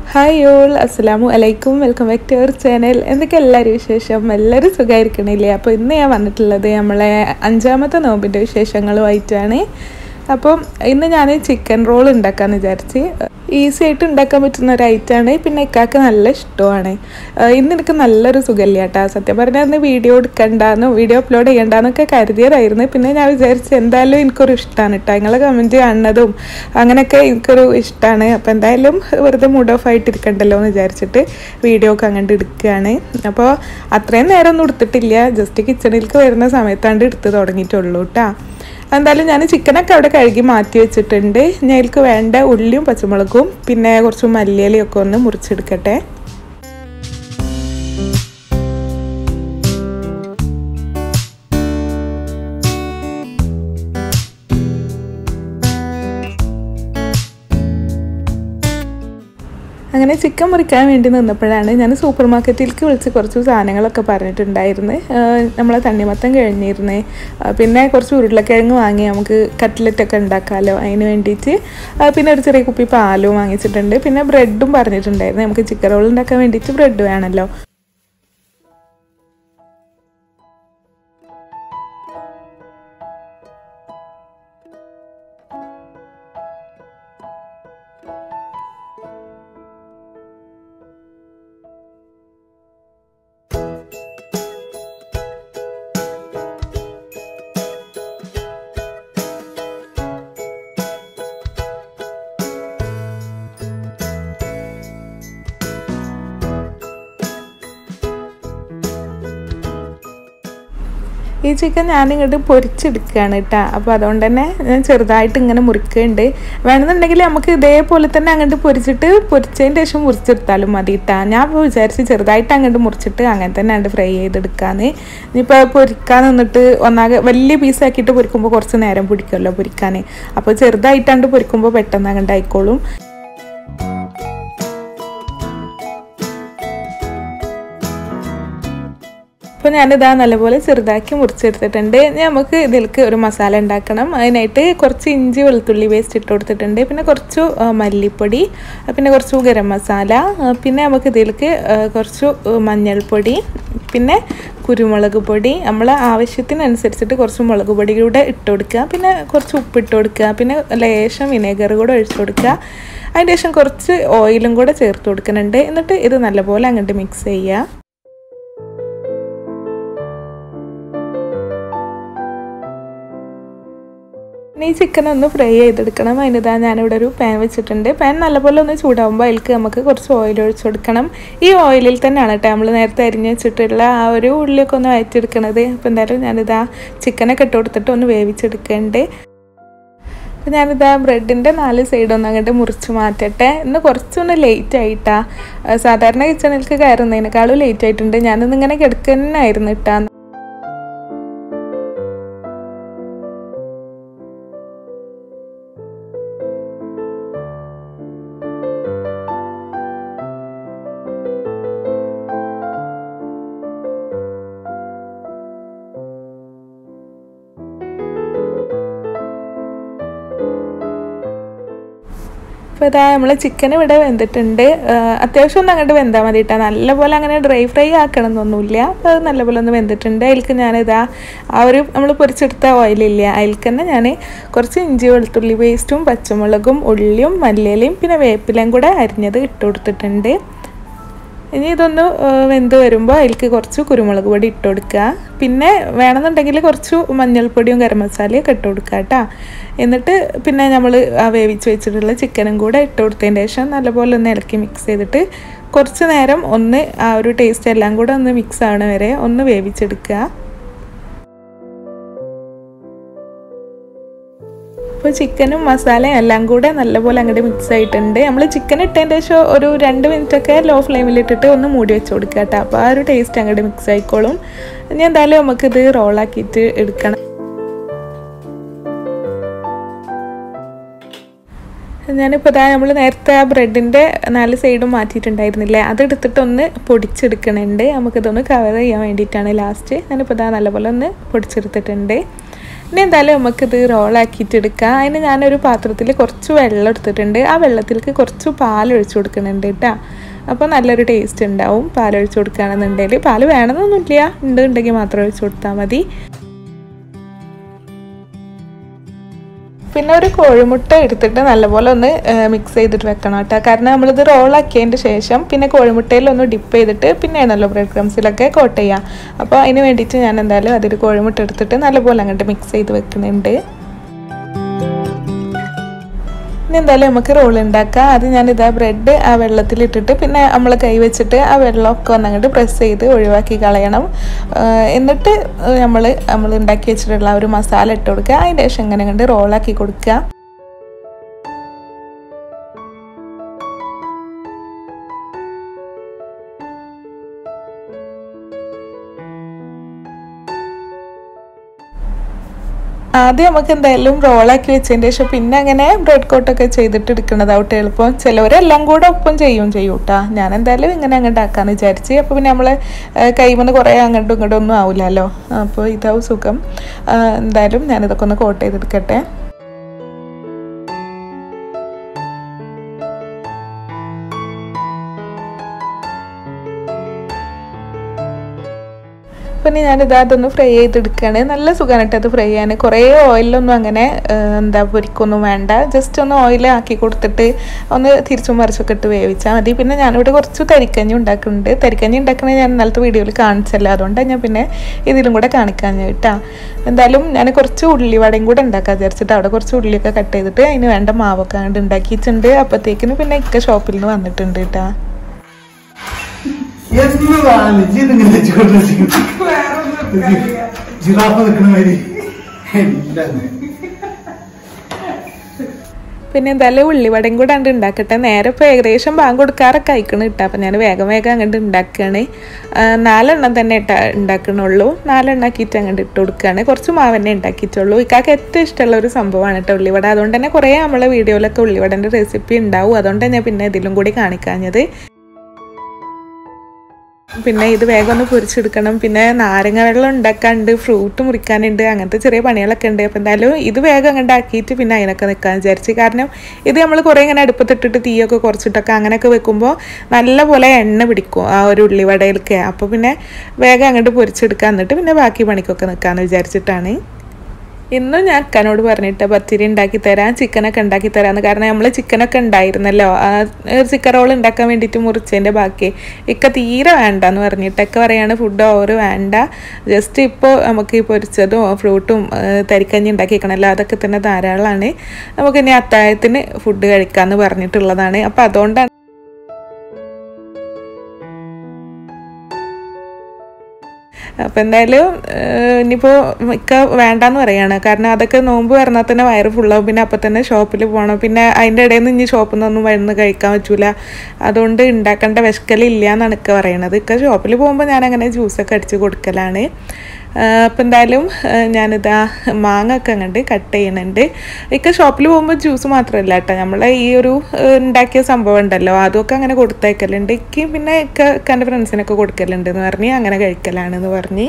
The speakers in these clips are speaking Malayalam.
ഹായ് ഓൾ, അസ്സലാമു അലൈക്കും. Welcome back to our channel. എന്തൊക്കെ എല്ലാവരും വിശേഷം? എല്ലാവരും സുഖമായിരിക്കണില്ലേ? അപ്പോൾ ഇന്ന് ഞാൻ വന്നിട്ടുള്ളത് നമ്മളെ 5ാമത്തെ നോമ്പിൻ്റെ വിശേഷങ്ങളുമായിട്ടാണ്. അപ്പം ഇന്ന് ഞാൻ ചിക്കൻ റോൾ ഉണ്ടാക്കാമെന്ന് വിചാരിച്ച്. ഈസി ആയിട്ട് ഉണ്ടാക്കാൻ പറ്റുന്ന ഒരു ഐറ്റമാണ്. പിന്നെ ഇക്കാക്ക് നല്ല ഇഷ്ടമാണ്. ഇന്ന് എനിക്ക് നല്ലൊരു സുഖമില്ല കേട്ടോ. സത്യം പറഞ്ഞാൽ ഇന്ന് വീഡിയോ വീഡിയോ അപ്ലോഡ് ചെയ്യണ്ടെന്നൊക്കെ കരുതിയതായിരുന്നു. പിന്നെ ഞാൻ വിചാരിച്ചു എന്തായാലും എനിക്കൊരു ഇഷ്ടമാണ് കേട്ടോ. നിങ്ങളെ കമൻറ്റ് കാണുന്നതും അങ്ങനെയൊക്കെ എനിക്കൊരു ഇഷ്ടമാണ്. അപ്പോൾ എന്തായാലും വെറുതെ മൂഡ് ഓഫ് ആയിട്ടിരിക്കണ്ടല്ലോ എന്ന് വിചാരിച്ചിട്ട് വീഡിയോ ഒക്കെ അങ്ങോട്ട് എടുക്കുകയാണ്. അപ്പോൾ അത്രയും നേരം ഒന്നും എടുത്തിട്ടില്ല. ജസ്റ്റ് കിച്ചണിലേക്ക് വരുന്ന സമയത്താണ്ട് എടുത്ത് തുടങ്ങിയിട്ടുള്ളൂ കേട്ടോ. എന്തായാലും ഞാൻ ചിക്കനൊക്കെ അവിടെ കഴുകി മാറ്റി വെച്ചിട്ടുണ്ട്. ഞാൻ അതിലേക്ക് വേണ്ട ഉള്ളിയും പച്ചമുളകും പിന്നെ കുറച്ച് മല്ലിയിലയൊക്കെ ഒന്ന് മുറിച്ചെടുക്കട്ടെ. അങ്ങനെ ചിക്കൻ മുറിക്കാൻ വേണ്ടി നിന്നപ്പോഴാണ് ഞാൻ സൂപ്പർ മാർക്കറ്റിലേക്ക് വിളിച്ച് കുറച്ച് സാധനങ്ങളൊക്കെ പറഞ്ഞിട്ടുണ്ടായിരുന്നു. നമ്മളെ തണ്ണിമത്തൻ കഴിഞ്ഞിരുന്നു. പിന്നെ കുറച്ച് ഉരുളക്കിഴങ്ങ് വാങ്ങി നമുക്ക് കട്ട്ലറ്റൊക്കെ ഉണ്ടാക്കാമല്ലോ, അതിന് വേണ്ടിയിട്ട്. പിന്നെ ഒരു ചെറിയ കുപ്പി പാലും വാങ്ങിച്ചിട്ടുണ്ട്. പിന്നെ ബ്രെഡും പറഞ്ഞിട്ടുണ്ടായിരുന്നു. നമുക്ക് ചിക്കൻ റോൾ ഉണ്ടാക്കാൻ വേണ്ടിയിട്ട് ബ്രെഡ് വേണമല്ലോ. ഈ ചിക്കൻ ഞാനിങ്ങോട്ട് പൊരിച്ചെടുക്കുകയാണ് കേട്ടോ. അപ്പോൾ അതുകൊണ്ട് തന്നെ ഞാൻ ചെറുതായിട്ട് ഇങ്ങനെ മുറിക്കുന്നുണ്ട്. വേണമെന്നുണ്ടെങ്കിൽ നമുക്ക് ഇതേപോലെ തന്നെ അങ്ങോട്ട് പൊരിച്ചതിൻ്റെ ശേഷം മുറിച്ചെടുത്താലും മതി കേട്ടോ. ഞാൻ ഇപ്പോൾ വിചാരിച്ച് ചെറുതായിട്ട് അങ്ങോട്ട് മുറിച്ചിട്ട് അങ്ങനെ തന്നെ അങ്ങോട്ട് ഫ്രൈ ചെയ്തെടുക്കാമെന്ന്. ഇനിയിപ്പോൾ പൊരിക്കാൻ നിന്നിട്ട് ഒന്നാകെ വലിയ പീസാക്കിയിട്ട് പൊരിക്കുമ്പോൾ കുറച്ച് നേരം പിടിക്കുമല്ലോ പൊരിക്കാൻ. അപ്പോൾ ചെറുതായിട്ടാണ്ട് പൊരിക്കുമ്പോൾ പെട്ടെന്ന് അങ്ങോട്ട് ആയിക്കോളും. അപ്പോൾ ഞാനിതാ നല്ലപോലെ ചെറുതാക്കി മുറിച്ചെടുത്തിട്ടുണ്ട്. നമുക്ക് ഇതിലേക്ക് ഒരു മസാല ഉണ്ടാക്കണം. അതിനായിട്ട് കുറച്ച് ഇഞ്ചി വെളുത്തുള്ളി പേസ്റ്റ് ഇട്ട് കൊടുത്തിട്ടുണ്ട്. പിന്നെ കുറച്ച് മല്ലിപ്പൊടി, പിന്നെ കുറച്ച് ഗരം മസാല, പിന്നെ നമുക്ക് ഇതിലേക്ക് കുറച്ച് മഞ്ഞൾപ്പൊടി, പിന്നെ കുരുമുളക് പൊടി, നമ്മളെ ആവശ്യത്തിനനുസരിച്ചിട്ട് കുറച്ച് മുളക് പൊടി കൂടെ ഇട്ട് കൊടുക്കുക. പിന്നെ കുറച്ച് ഉപ്പിട്ട് കൊടുക്കുക. പിന്നെ ലേശം വിനേഗർ കൂടെ ഒഴിച്ചു കൊടുക്കുക. അതിൻ്റെ ശേഷം കുറച്ച് ഓയിലും കൂടെ ചേർത്ത് കൊടുക്കുന്നുണ്ട്. എന്നിട്ട് ഇത് നല്ലപോലെ അങ്ങോട്ട് മിക്സ് ചെയ്യുക. ഈ ചിക്കൻ ഒന്ന് ഫ്രൈ ചെയ്തെടുക്കണം. അതിനിതാ ഞാനിവിടെ ഒരു പാൻ വെച്ചിട്ടുണ്ട്. പാൻ നല്ലപോലെ ഒന്ന് ചൂടാകുമ്പോൾ അതിലേക്ക് നമുക്ക് കുറച്ച് ഓയിൽ ഒഴിച്ചു കൊടുക്കണം. ഈ ഓയിലിൽ തന്നെയാണ് കേട്ടോ നമ്മൾ നേരത്തെ അരിഞ്ഞ് വെച്ചിട്ടുള്ള ആ ഒരു ഉള്ളിയൊക്കെ ഒന്ന് വഴറ്റിയെടുക്കണത്. അപ്പോൾ എന്തായാലും ഞാനിതാ ചിക്കനൊക്കെ ഇട്ട് കൊടുത്തിട്ട് ഒന്ന് വേവിച്ചെടുക്കുന്നുണ്ട്. അപ്പോൾ ഞാനിതാ ബ്രെഡിൻ്റെ 4 സൈഡൊന്നും അങ്ങോട്ട് മുറിച്ച് മാറ്റട്ടെ. ഇന്ന് കുറച്ചൊന്ന് ലേറ്റ് ആയിട്ടാണ്. സാധാരണ കിച്ചണിലേക്ക് കയറുന്നതിനേക്കാളും ലേറ്റ് ആയിട്ടുണ്ട്. ഞാനിന്ന് ഇങ്ങനെ കിടക്കുന്നതായിരുന്നു ഇട്ടാ. അപ്പോൾ ഇതാ നമ്മൾ ചിക്കൻ ഇവിടെ വെന്തിട്ടുണ്ട്. അത്യാവശ്യം ഒന്ന് അങ്ങോട്ട് വെന്താൽ മതി കേട്ടോ. നല്ലപോലെ അങ്ങനെ ഡ്രൈ ഫ്രൈ ആക്കണം എന്നൊന്നുമില്ല. അപ്പോൾ അത് നല്ലപോലെ ഒന്ന് വെന്തിട്ടുണ്ട്. അതിലേക്ക് ഞാനിതാ ആ ഒരു നമ്മൾ പൊരിച്ചെടുത്ത ഓയിലില്ല, അതിലേക്ക് തന്നെ ഞാൻ കുറച്ച് ഇഞ്ചി വെളുത്തുള്ളി പേസ്റ്റും പച്ചമുളകും ഉള്ളിയും മല്ലിയിലയും പിന്നെ വേപ്പിലയും കൂടെ അരിഞ്ഞത് ഇട്ട് കൊടുത്തിട്ടുണ്ട്. ഇനി ഇതൊന്ന് വെന്ത് വരുമ്പോൾ അതിലേക്ക് കുറച്ച് കുരുമുളക് പൊടി ഇട്ട് കൊടുക്കുക. പിന്നെ വേണമെന്നുണ്ടെങ്കിൽ കുറച്ച് മഞ്ഞൾപ്പൊടിയും ഗരം മസാലയും ഒക്കെ ഇട്ട് കൊടുക്കുക കേട്ടോ. എന്നിട്ട് പിന്നെ നമ്മൾ ആ വേവിച്ച് വെച്ചിട്ടുള്ള ചിക്കനും കൂടെ ഇട്ട് കൊടുത്തതിന് ശേഷം നല്ലപോലെ ഒന്ന് ഇളക്കി മിക്സ് ചെയ്തിട്ട് കുറച്ച് നേരം ഒന്ന് ആ ഒരു ടേസ്റ്റ് എല്ലാം കൂടെ ഒന്ന് മിക്സ് ആവണ വരെ ഒന്ന് വേവിച്ചെടുക്കുക. അപ്പോൾ ചിക്കനും മസാലയും എല്ലാം കൂടെ നല്ലപോലെ അങ്ങോട്ട് മിക്സ് ആയിട്ടുണ്ട്. നമ്മൾ ചിക്കൻ ഇട്ടതിൻ്റെ ശേഷം ഒരു 2 മിനിറ്റൊക്കെ ലോ ഫ്ലെയിമിലിട്ടിട്ട് ഒന്ന് മൂടി വെച്ച് കൊടുക്കുക കേട്ടോ. അപ്പോൾ ആ ഒരു ടേസ്റ്റ് അങ്ങോട്ട് മിക്സ് ആയിക്കോളും. ഇനി എന്തായാലും നമുക്കിത് റോളാക്കിയിട്ട് എടുക്കണം. ഞാനിപ്പോൾ ഇതാ നമ്മൾ നേരത്തെ ആ ബ്രെഡിൻ്റെ 4 സൈഡും മാറ്റിയിട്ടുണ്ടായിരുന്നില്ലേ, അതെടുത്തിട്ടൊന്ന് പൊടിച്ചെടുക്കണുണ്ട്. നമുക്കിതൊന്ന് കവർ ചെയ്യാൻ വേണ്ടിയിട്ടാണ് ലാസ്റ്റ്. ഞാനിപ്പോൾ ഇതാ നല്ലപോലെ ഒന്ന് പൊടിച്ചെടുത്തിട്ടുണ്ട്. ഇനി എന്തായാലും നമുക്കിത് റോളാക്കിയിട്ടെടുക്കാം. അതിന് ഞാനൊരു പാത്രത്തിൽ കുറച്ച് വെള്ളം എടുത്തിട്ടുണ്ട്. ആ വെള്ളത്തിലേക്ക് കുറച്ച് പാലൊഴിച്ച് കൊടുക്കുന്നുണ്ട് കേട്ടോ. അപ്പോൾ നല്ലൊരു ടേസ്റ്റ് ഉണ്ടാവും പാലൊഴിച്ച് കൊടുക്കുകയാണെന്നുണ്ടെങ്കിൽ. പാൽ വേണമെന്നൊന്നുമില്ല, ഉണ്ടെങ്കിൽ മാത്രം ഒഴിച്ച് കൊടുത്താൽ മതി. പിന്നെ ഒരു കോഴിമുട്ട എടുത്തിട്ട് നല്ലപോലെ ഒന്ന് മിക്സ് ചെയ്തിട്ട് വെക്കണം കേട്ടോ. കാരണം നമ്മളിത് റോളാക്കിയതിൻ്റെ ശേഷം പിന്നെ കോഴിമുട്ടയിലൊന്ന് ഡിപ്പ് ചെയ്തിട്ട് പിന്നെയാണല്ലോ ബ്രെഡ് ക്രംസിലൊക്കെ കോട്ട് ചെയ്യാം. അപ്പോൾ അതിന് വേണ്ടിയിട്ട് ഞാൻ എന്തായാലും അതിൽ കോഴിമുട്ട എടുത്തിട്ട് നല്ലപോലെ അങ്ങോട്ട് മിക്സ് ചെയ്ത് വെക്കുന്നുണ്ട്. ഇനി എന്തായാലും നമുക്ക് റോൾ ഉണ്ടാക്കാം. അത് ഞാനിതാ ബ്രെഡ് ആ വെള്ളത്തിലിട്ടിട്ട് പിന്നെ നമ്മൾ കൈ വെച്ചിട്ട് ആ വെള്ളമൊക്കെ ഒന്നങ്ങോട്ട് പ്രസ് ചെയ്ത് ഒഴിവാക്കി കളയണം. എന്നിട്ട് നമ്മൾ ഉണ്ടാക്കി വെച്ചിട്ടുള്ള ഒരു മസാല ഇട്ട് കൊടുക്കുക. അതിൻ്റെ ശേഷം ഇങ്ങനെ കണ്ട് റോളാക്കി കൊടുക്കുക. ആദ്യം നമുക്ക് എന്തായാലും റോളാക്കി വെച്ചതിൻ്റെ ശേഷം പിന്നെ അങ്ങനെ ബ്രെഡ് കോട്ടൊക്കെ ചെയ്തിട്ട് എടുക്കുന്നതാവട്ടെ എളുപ്പം. ചിലവരെല്ലാം കൂടെ ഒപ്പം ചെയ്യും കേട്ടോ. ഞാൻ എന്തായാലും ഇങ്ങനെ അങ്ങോട്ട് ആക്കാമെന്ന് വിചാരിച്ച്. അപ്പോൾ പിന്നെ നമ്മൾ കൈമന്ന് കുറേ അങ്ങോട്ടും ഇങ്ങോട്ടും ഒന്നും ആവില്ലല്ലോ. അപ്പോൾ ഇതാവും സുഖം. എന്തായാലും ഞാനിതൊക്കെ ഒന്ന് കോട്ട് ചെയ്തെടുക്കട്ടെ. പിന്നെ ഞാനിത് അതൊന്ന് ഫ്രൈ ചെയ്തെടുക്കുകയാണ്. നല്ല സുഖമാണ് കേട്ടോ അത് ഫ്രൈ ചെയ്യാൻ. കുറേ ഓയിലൊന്നും അങ്ങനെ പൊരിക്കൊന്നും വേണ്ട. ജസ്റ്റ് ഒന്ന് ഓയിൽ ആക്കി കൊടുത്തിട്ട് ഒന്ന് തിരിച്ചും മറിച്ചൊക്കെ ഇട്ട് വേവിച്ചാൽ മതി. പിന്നെ ഞാനിവിടെ കുറച്ച് തരിക്കഞ്ഞി ഉണ്ടാക്കുന്നുണ്ട്. തരിക്കഞ്ഞി ഉണ്ടാക്കണത് ഞാൻ ഇന്നലത്തെ വീഡിയോയിൽ കാണിച്ചല്ലോ, അതുകൊണ്ടാണ് ഞാൻ പിന്നെ ഇതിലും കൂടെ കാണിക്കാൻ കേട്ടോ. എന്തായാലും ഞാൻ കുറച്ച് ഉള്ളിവടയും കൂടെ ഉണ്ടാക്കാൻ വിചാരിച്ചിട്ട് അവിടെ കുറച്ച് ഉള്ളിയൊക്കെ കട്ട് ചെയ്തിട്ട് അതിന് വേണ്ട മാവൊക്കെ അങ്ങോട്ട് ഉണ്ടാക്കിയിട്ടുണ്ട്. അപ്പോഴത്തേക്കിന് പിന്നെ ഇക്ക ഷോപ്പിൽ നിന്ന് വന്നിട്ടുണ്ട് കേട്ടോ. പിന്നെ എന്തായാലും ഉള്ളിവടയും കൂടെ അങ്ങോട്ട് ഉണ്ടാക്കട്ടെ. നേരെ ഇപ്പോൾ ഏകദേശം ബാങ്ക് കൊടുക്കാറൊക്കെ അയക്കണം കേട്ടോ. അപ്പം ഞാൻ വേഗം അങ്ങോട്ട് ഉണ്ടാക്കുകയാണ്. 4 എണ്ണം തന്നെ ഉണ്ടാക്കണുള്ളൂ. 4 എണ്ണാക്കിയിട്ട് അങ്ങോട്ട് ഇട്ട് കൊടുക്കുകയാണ്. കുറച്ച് മാവ് തന്നെ ഉണ്ടാക്കിയിട്ടുള്ളൂ. ഇക്കാക്ക് ഏറ്റവും ഇഷ്ടമുള്ള ഒരു സംഭവമാണ് കേട്ടോ ഉള്ളിവട. അതുകൊണ്ട് തന്നെ കുറേ നമ്മളെ വീഡിയോയിലൊക്കെ ഉള്ളിവടൻ്റെ റെസിപ്പി ഉണ്ടാവും. അതുകൊണ്ടാണ് ഞാൻ പിന്നെ ഇതിലും കൂടി കാണിക്കാഞ്ഞത്. പിന്നെ ഇത് വേഗം ഒന്ന് പൊരിച്ചെടുക്കണം. പിന്നെ നാരങ്ങ വെള്ളം ഉണ്ടാക്കാനുണ്ട്, ഫ്രൂട്ട് മുറിക്കാനുണ്ട്, അങ്ങനത്തെ ചെറിയ പണികളൊക്കെ ഉണ്ട്. അപ്പോൾ എന്തായാലും ഇത് വേഗം അങ്ങോട്ട് ആക്കിയിട്ട് പിന്നെ അതിനൊക്കെ നിൽക്കാൻ വിചാരിച്ച്. കാരണം ഇത് നമ്മൾ കുറേ ഇങ്ങനെ അടുപ്പത്തിട്ടിട്ട് തീയൊക്കെ കുറച്ചിട്ടൊക്കെ അങ്ങനെയൊക്കെ വെക്കുമ്പോൾ നല്ലപോലെ എണ്ണ പിടിക്കും ആ ഒരു ഉള്ളിവടയിലൊക്കെ. അപ്പോൾ പിന്നെ വേഗം അങ്ങോട്ട് പൊരിച്ചെടുക്കാൻ, എന്നിട്ട് പിന്നെ ബാക്കി പണിക്കൊക്കെ നിൽക്കാമെന്ന് വിചാരിച്ചിട്ടാണ്. ഇന്നും ഞാൻ അക്കനോട് പറഞ്ഞിട്ട് പത്തിരി ഉണ്ടാക്കി തരാം, ചിക്കനൊക്കെ ഉണ്ടാക്കി തരാമെന്ന്. കാരണം നമ്മൾ ചിക്കനൊക്കെ ഉണ്ടായിരുന്നല്ലോ, ചിക്കൻ റോൾ ഉണ്ടാക്കാൻ വേണ്ടിയിട്ട് മുറിച്ചതിൻ്റെ ബാക്കി ഇക്ക തീരെ വേണ്ടെന്ന് പറഞ്ഞിട്ടൊക്കെ പറയാണ് ഫുഡ് ഓവർ വേണ്ട, ജസ്റ്റ് ഇപ്പോൾ നമുക്ക് ഈ പൊരിച്ചതും ഫ്രൂട്ടും തരിക്കഞ്ഞി ഉണ്ടാക്കിക്കണമല്ലോ അതൊക്കെ തന്നെ ധാരാളമാണ്, നമുക്കിനി അത്താഴത്തിന് ഫുഡ് കഴിക്കാമെന്ന് പറഞ്ഞിട്ടുള്ളതാണ്. അപ്പോൾ അതുകൊണ്ടാണ് അപ്പോൾ എന്തായാലും ഇനിയിപ്പോൾ മിക്ക വേണ്ടാന്ന് പറയുകയാണ്. കാരണം അതൊക്കെ നോമ്പ് പറഞ്ഞാൽ തന്നെ വയറ് ഫുള്ളാവും. പിന്നെ അപ്പം തന്നെ ഷോപ്പിൽ പോകണം. പിന്നെ അതിൻ്റെ ഇടയിൽ നിന്ന് ഇനി ഷോപ്പിൽ നിന്നൊന്നും വരുന്ന് കഴിക്കാൻ പറ്റില്ല. അതുകൊണ്ട് ഉണ്ടാക്കേണ്ട വിശക്കലില്ല എന്നാണ് ഇക്ക പറയണത്. ഇക്ക ഷോപ്പിൽ പോകുമ്പോൾ ഞാനങ്ങനെ ജ്യൂസൊക്കെ അടിച്ച് കൊടുക്കലാണ്. അപ്പം എന്തായാലും ഞാനിതാ മാങ്ങ ഒക്കെ അങ്ങോട്ട് കട്ട് ചെയ്യുന്നുണ്ട്. ഇക്ക ഷോപ്പിൽ പോകുമ്പോൾ ജ്യൂസ് മാത്രമല്ല കേട്ടോ, നമ്മളെ ഈ ഒരു ഉണ്ടാക്കിയ സംഭവം ഉണ്ടല്ലോ അതൊക്കെ അങ്ങനെ കൊടുത്തയക്കലുണ്ട്. ഇക്ക് പിന്നെ ഇക്കൻ്റെ ഫ്രണ്ട്സിനൊക്കെ കൊടുക്കലുണ്ട് എന്ന് പറഞ്ഞ് അങ്ങനെ കഴിക്കലാണെന്ന് പറഞ്ഞ്.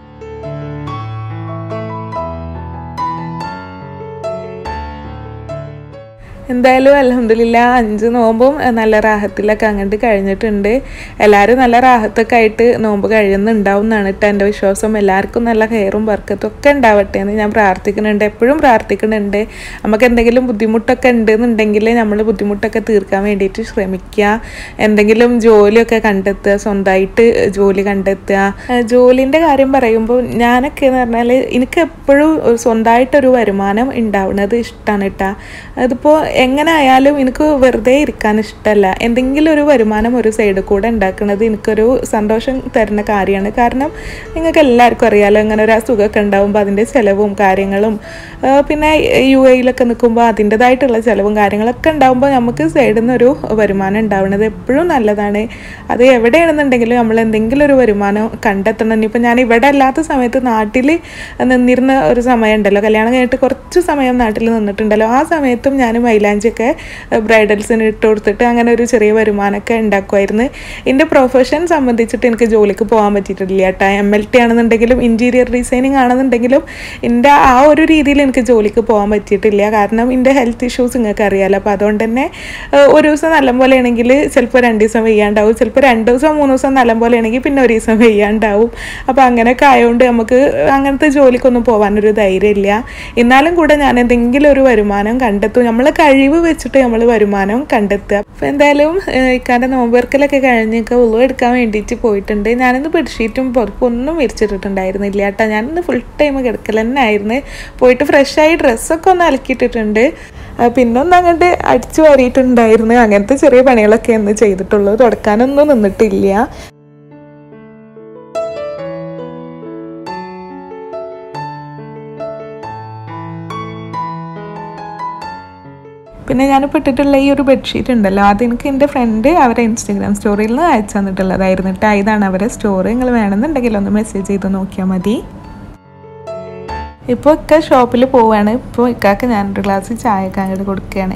എന്തായാലും അൽഹംദുലില്ലാ 5 നോമ്പും നല്ല റാഹത്തിലൊക്കെ അങ്ങോട്ട് കഴിഞ്ഞിട്ടുണ്ട്. എല്ലാവരും നല്ല റാഹത്തൊക്കെ ആയിട്ട് നോമ്പ് കഴിയുന്നുണ്ടാവും എന്നാണ് കേട്ടോ എൻ്റെ വിശ്വാസം. എല്ലാവർക്കും നല്ല ഹെയറും ബർക്കത്തും ഒക്കെ ഉണ്ടാവട്ടെ എന്ന് ഞാൻ പ്രാർത്ഥിക്കുന്നുണ്ട്, എപ്പോഴും പ്രാർത്ഥിക്കുന്നുണ്ട്. നമുക്ക് എന്തെങ്കിലും ബുദ്ധിമുട്ടൊക്കെ ഉണ്ടെന്നുണ്ടെങ്കിൽ നമ്മൾ ബുദ്ധിമുട്ടൊക്കെ തീർക്കാൻ വേണ്ടിയിട്ട് ശ്രമിക്കുക. എന്തെങ്കിലും ജോലിയൊക്കെ കണ്ടെത്തുക, സ്വന്തമായിട്ട് ജോലി കണ്ടെത്തുക. ജോലിൻ്റെ കാര്യം പറയുമ്പോൾ ഞാനൊക്കെ എന്ന് പറഞ്ഞാൽ എനിക്ക് എപ്പോഴും സ്വന്തമായിട്ടൊരു വരുമാനം ഉണ്ടാവുന്നത് ഇഷ്ടമാണ് കേട്ടോ. അതിപ്പോൾ എങ്ങനെ ആയാലും എനിക്ക് വെറുതെ ഇരിക്കാൻ ഇഷ്ടമല്ല. എന്തെങ്കിലും ഒരു വരുമാനം ഒരു സൈഡിൽ കൂടെ ഉണ്ടാക്കുന്നത് എനിക്കൊരു സന്തോഷം തരുന്ന കാര്യമാണ്. കാരണം നിങ്ങൾക്ക് എല്ലാവർക്കും അറിയാമല്ലോ, ഇങ്ങനെ ഒരു അസുഖമൊക്കെ ഉണ്ടാകുമ്പോൾ അതിൻ്റെ ചിലവും കാര്യങ്ങളും, പിന്നെ UAE നിൽക്കുമ്പോൾ അതിൻ്റെതായിട്ടുള്ള ചിലവും കാര്യങ്ങളൊക്കെ ഉണ്ടാകുമ്പോൾ നമുക്ക് സൈഡിൽ നിന്നൊരു വരുമാനം ഉണ്ടാവുന്നത് എപ്പോഴും നല്ലതാണ്. അത് എവിടെയാണെന്നുണ്ടെങ്കിലും നമ്മൾ എന്തെങ്കിലും ഒരു വരുമാനം കണ്ടെത്തണം. ഇനിയിപ്പോൾ ഞാൻ ഇവിടെ അല്ലാത്ത സമയത്ത് നാട്ടിൽ നിന്നിരുന്ന ഒരു സമയം ഉണ്ടല്ലോ, കല്യാണം കഴിഞ്ഞിട്ട് കുറച്ച് സമയം നാട്ടിൽ നിന്നിട്ടുണ്ടല്ലോ, ആ സമയത്തും ഞാൻ മൈലാഞ്ചിയൊക്കെ ബ്രൈഡൽസിന് ഇട്ട് കൊടുത്തിട്ട് അങ്ങനെ ഒരു ചെറിയ വരുമാനമൊക്കെ ഉണ്ടാക്കുമായിരുന്നു. എൻ്റെ പ്രൊഫഷൻ സംബന്ധിച്ചിട്ട് എനിക്ക് ജോലിക്ക് പോകാൻ പറ്റിയിട്ടില്ല കേട്ടോ. MLT ആണെന്നുണ്ടെങ്കിലും ഇൻറ്റീരിയർ ഡിസൈനിങ് ആണെന്നുണ്ടെങ്കിലും എൻ്റെ ആ ഒരു രീതിയിൽ എനിക്ക് ജോലിക്ക് പോകാൻ പറ്റിയിട്ടില്ല. കാരണം എൻ്റെ ഹെൽത്ത് ഇഷ്യൂസ് നിങ്ങൾക്ക് അറിയാമല്ലോ. അപ്പോൾ അതുകൊണ്ട് തന്നെ ഒരു ദിവസം നല്ലപോലെ ആണെങ്കിൽ ചിലപ്പോൾ 2 ദിവസം വെയ്യാണ്ടാവും, ചിലപ്പോൾ 2 ദിവസം 3 ദിവസം നല്ലപോലെ ആണെങ്കിൽ പിന്നെ ഒരു ദിവസം വെയ്യാണ്ടാവും. അപ്പോൾ അങ്ങനെയൊക്കെ ആയതുകൊണ്ട് നമുക്ക് അങ്ങനത്തെ ജോലിക്കൊന്നും പോകാനൊരു ധൈര്യമില്ല. എന്നാലും കൂടെ ഞാൻ എന്തെങ്കിലും ഒരു വരുമാനം കണ്ടെത്തും. നമ്മൾ കഴിവ് വെച്ചിട്ട് നമ്മൾ വരുമാനം കണ്ടെത്തുക. അപ്പോൾ എന്തായാലും ഇക്കാൻ്റെ നോമ്പേർക്കലൊക്കെ കഴിഞ്ഞൊക്കെ ഉള്ളു എടുക്കാൻ വേണ്ടിയിട്ട് പോയിട്ടുണ്ട്. ഞാനിന്ന് ബെഡ്ഷീറ്റും പുറപ്പും ഒന്നും വിരിച്ചിട്ടുണ്ടായിരുന്നില്ല കേട്ടോ. ഞാനിന്ന് ഫുൾ ടൈം കിടക്കൽ തന്നെ ആയിരുന്നു. പോയിട്ട് ഫ്രഷായി ഡ്രസ്സൊക്കെ ഒന്ന് അലക്കിയിട്ടിട്ടുണ്ട്. പിന്നെ ഒന്ന് അങ്ങോട്ട് അടിച്ചു വാരിയിട്ടുണ്ടായിരുന്നു. അങ്ങനത്തെ ചെറിയ പണികളൊക്കെ ഒന്ന് ചെയ്തിട്ടുള്ളൂ. തുടക്കാനൊന്നും നിന്നിട്ടില്ല. പിന്നെ ഞാനിപ്പോൾ ഇട്ടിട്ടുള്ള ഈ ഒരു ബെഡ്ഷീറ്റ് ഉണ്ടല്ലോ, അതെനിക്ക് എൻ്റെ ഫ്രണ്ട് അവരെ ഇൻസ്റ്റഗ്രാം സ്റ്റോറിയിൽ നിന്ന് അയച്ചു തന്നിട്ടുള്ളതായിരുന്നു കേട്ടോ. ഇതാണ് അവരെ സ്റ്റോറി. നിങ്ങൾ വേണമെന്നുണ്ടെങ്കിൽ ഒന്ന് മെസ്സേജ് ചെയ്ത് നോക്കിയാൽ മതി. ഇപ്പോൾ ഇക്ക ഷോപ്പിൽ പോവുകയാണ്. ഇപ്പോൾ ഇക്കാക്ക് ഞാനൊരു ഗ്ലാസ് ചായയൊക്കെ അങ്ങോട്ട് കൊടുക്കുകയാണ്.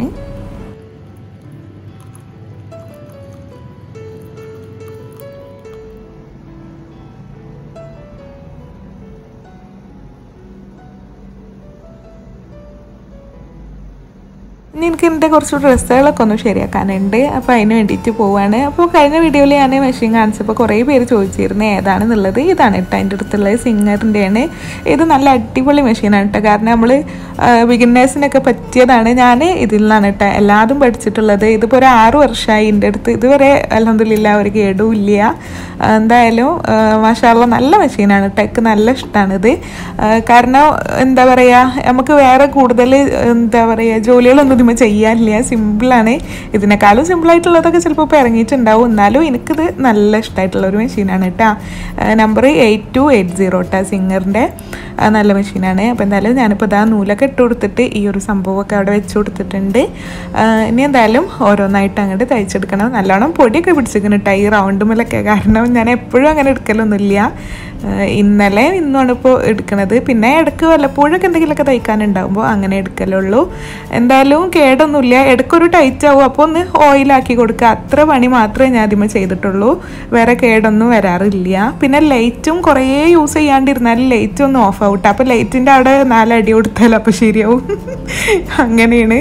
ഇനി എനിക്ക് എൻ്റെ കുറച്ച് ഡ്രസ്സുകളൊക്കെ ഒന്ന് ശരിയാക്കാനുണ്ട്. അപ്പോൾ അതിന് വേണ്ടിയിട്ട് പോവുകയാണ്. അപ്പോൾ കഴിഞ്ഞ വീഡിയോയിൽ ഞാൻ മെഷീൻ കാണിച്ചപ്പോൾ കുറേ പേര് ചോദിച്ചിരുന്നു ഏതാണെന്നുള്ളത്. ഇതാണ് കേട്ടോ എൻ്റെ അടുത്തുള്ളത്, സിംഗറിൻ്റെയാണ്. ഇത് നല്ല അടിപൊളി മെഷീനാണ് കേട്ടോ. കാരണം നമ്മൾ ബിഗിനേഴ്സിനൊക്കെ പറ്റിയതാണ്. ഞാൻ ഇതിൽ നിന്നാണ് കേട്ടോ എല്ലാതും പഠിച്ചിട്ടുള്ളത്. ഇതിപ്പോൾ ഒരു 6 വർഷമായി എൻ്റെ അടുത്ത്. ഇതുവരെ അൽഹംദുലില്ലാ ഒരു കേടും ഇല്ല. എന്തായാലും മാഷാഅല്ലാഹ് നല്ല മെഷീനാണ് കേട്ടോ. എനിക്ക് നല്ല ഇഷ്ടമാണിത്. കാരണം എന്താ പറയുക, നമുക്ക് വേറെ കൂടുതൽ എന്താ പറയുക ജോലികളൊന്നും ചെയ്യാനില്ല. സിമ്പിളാണ്. ഇതിനേക്കാളും സിമ്പിളായിട്ടുള്ളതൊക്കെ ചിലപ്പോൾ ഇപ്പോൾ ഇറങ്ങിയിട്ടുണ്ടാവും. എന്നാലും എനിക്കിത് നല്ല ഇഷ്ടമായിട്ടുള്ളൊരു മെഷീനാണ് കേട്ടോ. നമ്പർ 8280 കേട്ടോ, സിംഗറിൻ്റെ നല്ല മെഷീനാണ്. അപ്പോൾ എന്തായാലും ഞാനിപ്പോൾ ഇതാ നൂലൊക്കെ ഇട്ട് കൊടുത്തിട്ട് ഈ ഒരു സംഭവമൊക്കെ അവിടെ വെച്ച് കൊടുത്തിട്ടുണ്ട്. ഇനി എന്തായാലും ഓരോന്നായിട്ട് അങ്ങോട്ട് തയ്ച്ചെടുക്കണം. നല്ലോണം പൊടിയൊക്കെ പിടിച്ചിരിക്കണം കേട്ടോ ഈ റൗണ്ടുമേലൊക്കെ. കാരണം ഞാൻ എപ്പോഴും അങ്ങനെ എടുക്കലൊന്നുമില്ല. ഇന്നലെ ഇന്നാണ് ഇപ്പോൾ എടുക്കണത്. പിന്നെ ഇടയ്ക്ക് വല്ലപ്പോഴൊക്കെ എന്തെങ്കിലുമൊക്കെ തയ്ക്കാനുണ്ടാകുമ്പോൾ അങ്ങനെ എടുക്കലുള്ളൂ. എന്തായാലും കേടൊന്നുമില്ല. ഇടയ്ക്കൊരു ടൈറ്റ് ആവും, അപ്പോൾ ഒന്ന് ഓയിലാക്കി കൊടുക്കുക. അത്ര പണി മാത്രമേ ഞാൻ ആദ്യമേ ചെയ്തിട്ടുള്ളൂ. വേറെ കേടൊന്നും വരാറില്ല. പിന്നെ ലൈറ്റും കുറേ യൂസ് ചെയ്യാണ്ടിരുന്നാൽ ലൈറ്റ് ഒന്ന് ഓഫ് ആവട്ടെ. അപ്പോൾ ലൈറ്റിൻ്റെ അവിടെ 4 അടി കൊടുത്താലും അപ്പോൾ ശരിയാവും. അങ്ങനെയാണ്.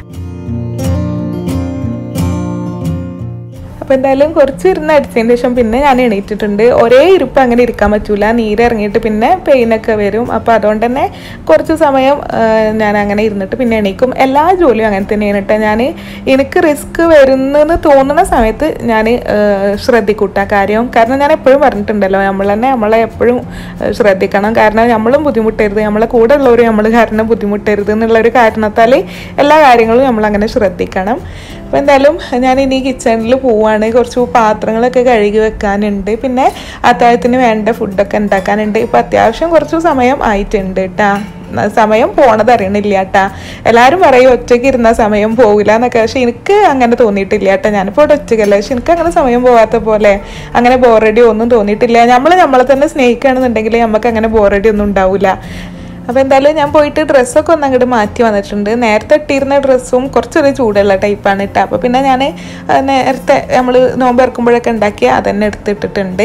അപ്പോൾ എന്തായാലും കുറച്ച് ഇരുന്ന് അടിച്ചതിന് ശേഷം പിന്നെ ഞാൻ എണീറ്റിട്ടുണ്ട്. ഒരേ ഇരിപ്പ് അങ്ങനെ ഇരിക്കാൻ പറ്റൂല, നീരിറങ്ങിയിട്ട് പിന്നെ പെയിനൊക്കെ വരും. അപ്പോൾ അതുകൊണ്ട് തന്നെ കുറച്ച് സമയം ഞാൻ അങ്ങനെ ഇരുന്നിട്ട് പിന്നെ എണീക്കും. എല്ലാ ജോലിയും അങ്ങനെ തന്നെയാണ് കേട്ടോ. എനിക്ക് റിസ്ക് വരുന്നെന്ന് തോന്നുന്ന സമയത്ത് ഞാൻ ശ്രദ്ധിക്കൂട്ടാ കാര്യം. കാരണം ഞാൻ എപ്പോഴും പറഞ്ഞിട്ടുണ്ടല്ലോ, നമ്മളെ എപ്പോഴും ശ്രദ്ധിക്കണം. കാരണം നമ്മളും ബുദ്ധിമുട്ടരുത്, നമ്മളെ കൂടെ ഉള്ളവരും നമ്മൾ കാരണം ബുദ്ധിമുട്ടരുത് എന്നുള്ളൊരു കാരണത്താൽ എല്ലാ കാര്യങ്ങളും നമ്മളങ്ങനെ ശ്രദ്ധിക്കണം. അപ്പോൾ എന്തായാലും ഞാൻ ഇനി കിച്ചണിൽ പോവാണ്. കുറച്ച് പാത്രങ്ങളൊക്കെ കഴുകി വെക്കാനുണ്ട്. പിന്നെ അത്താഴത്തിന് വേണ്ട ഫുഡൊക്കെ ഉണ്ടാക്കാനുണ്ട്. ഇപ്പോൾ അത്യാവശ്യം കുറച്ച് സമയം ആയിട്ടുണ്ട് കേട്ടോ. സമയം പോണത് അറിയണില്ല കേട്ടാ. എല്ലാവരും പറയും ഒറ്റയ്ക്ക് ഇരുന്ന സമയം പോകില്ല എന്നൊക്കെ. പക്ഷെ എനിക്ക് അങ്ങനെ തോന്നിയിട്ടില്ല കേട്ടോ. ഞാനിപ്പോൾ ഇവിടെ ഒറ്റയ്ക്കല്ല, പക്ഷെ എനിക്ക് അങ്ങനെ സമയം പോകാത്ത പോലെ അങ്ങനെ ബോറടി ഒന്നും തോന്നിയിട്ടില്ല. നമ്മളെ തന്നെ സ്നേഹിക്കുകയാണെന്നുണ്ടെങ്കിൽ നമുക്ക് അങ്ങനെ ബോറടി ഒന്നും ഉണ്ടാവില്ല. അപ്പോൾ എന്തായാലും ഞാൻ പോയിട്ട് ഡ്രസ്സൊക്കെ ഒന്ന് അങ്ങോട്ട് മാറ്റി വന്നിട്ടുണ്ട്. നേരത്തെ ഇട്ടിരുന്ന ഡ്രസ്സും കുറച്ചൊരു ചൂടുള്ള ടൈപ്പാണ് ഇട്ട. അപ്പോൾ പിന്നെ ഞാൻ നേരത്തെ നമ്മൾ നോമ്പ് ഇറക്കുമ്പോഴൊക്കെ ഉണ്ടാക്കി അതന്നെ എടുത്തിട്ടിട്ടുണ്ട്.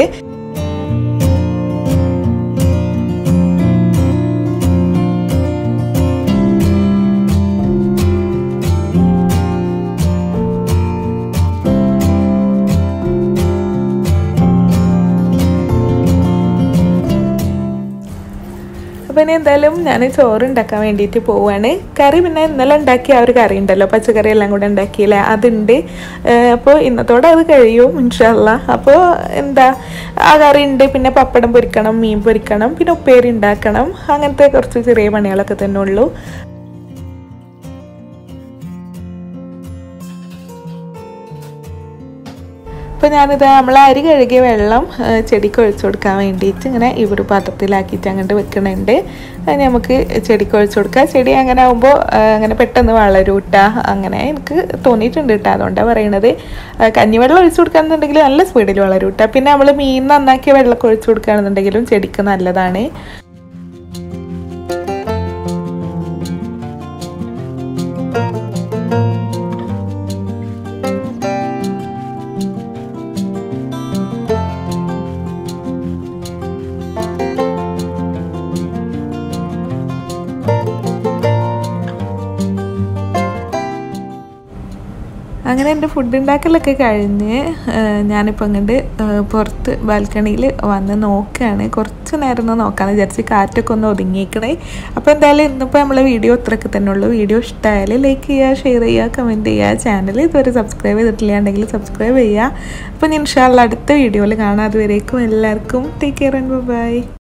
അപ്പോൾ ഇനി എന്തായാലും ഞാൻ ചോറ് ഉണ്ടാക്കാൻ വേണ്ടിയിട്ട് പോവുകയാണ്. കറി പിന്നെ ഇന്നലെ ഉണ്ടാക്കിയ ആ ഒരു കറി ഉണ്ടല്ലോ, പച്ചക്കറി എല്ലാം കൂടെ ഉണ്ടാക്കിയില്ലേ, അതുണ്ട്. അപ്പോൾ ഇന്നത്തോടെ അത് കഴിയും ഇൻഷാ അല്ലാഹ്. അപ്പോൾ എന്താ ആ കറി ഉണ്ട്. പിന്നെ പപ്പടം പൊരിക്കണം, മീൻ പൊരിക്കണം, പിന്നെ ഉപ്പേരി ഉണ്ടാക്കണം. അങ്ങനത്തെ കുറച്ച് ചെറിയ പണികളൊക്കെ തന്നെ ഉള്ളൂ. അപ്പോൾ ഞാനിത് നമ്മളെ അരി കഴുകിയ വെള്ളം ചെടിക്ക് ഒഴിച്ചു കൊടുക്കാൻ വേണ്ടിയിട്ട് ഇങ്ങനെ ഈ ഒരു പാത്രത്തിലാക്കിയിട്ട് അങ്ങോട്ട് വെക്കണുണ്ട്. അതിന് നമുക്ക് ചെടിക്ക് ഒഴിച്ചു കൊടുക്കുക. ചെടി അങ്ങനെ ആകുമ്പോൾ അങ്ങനെ പെട്ടെന്ന് വളരും ഇട്ടാ. അങ്ങനെ എനിക്ക് തോന്നിയിട്ടുണ്ട് കേട്ടോ. അതുകൊണ്ടാണ് പറയണത്. കഞ്ഞിവെള്ളം ഒഴിച്ചു കൊടുക്കുകയാണെന്നുണ്ടെങ്കിൽ നല്ല സ്പീഡിൽ വളരും ഇട്ടാ. പിന്നെ നമ്മൾ മീൻ നന്നാക്കിയ വെള്ളമൊക്കെ ഒഴിച്ചു കൊടുക്കുകയാണെന്നുണ്ടെങ്കിലും ചെടിക്ക് നല്ലതാണ്. അങ്ങനെ എൻ്റെ ഫുഡ് ഉണ്ടാക്കലൊക്കെ കഴിഞ്ഞ് ഞാനിപ്പോൾ അങ്ങോട്ട് പുറത്ത് ബാൽക്കണിയിൽ വന്ന് നോക്കുകയാണ്. കുറച്ച് നേരം ഒന്ന് നോക്കാമെന്ന് വിചാരിച്ച്, കാറ്റൊക്കെ ഒന്ന് ഒതുങ്ങിക്കണേ. അപ്പോൾ എന്തായാലും ഇന്നിപ്പോൾ നമ്മളെ വീഡിയോ ഇത്രയൊക്കെ തന്നെ ഉള്ളൂ. വീഡിയോ ഇഷ്ടമായാൽ ലൈക്ക് ചെയ്യുക, ഷെയർ ചെയ്യുക, കമൻറ്റ് ചെയ്യുക. ചാനൽ ഇതുവരെ സബ്സ്ക്രൈബ് ചെയ്തിട്ടില്ലാണ്ടെങ്കിൽ സബ്സ്ക്രൈബ് ചെയ്യുക. അപ്പോൾ ഇൻഷാ അല്ലാഹ് അടുത്ത വീഡിയോയിൽ കാണാം. അതുവരേക്കും എല്ലാവർക്കും ടേക്ക് കെയർ ആൻഡ് ബൈ.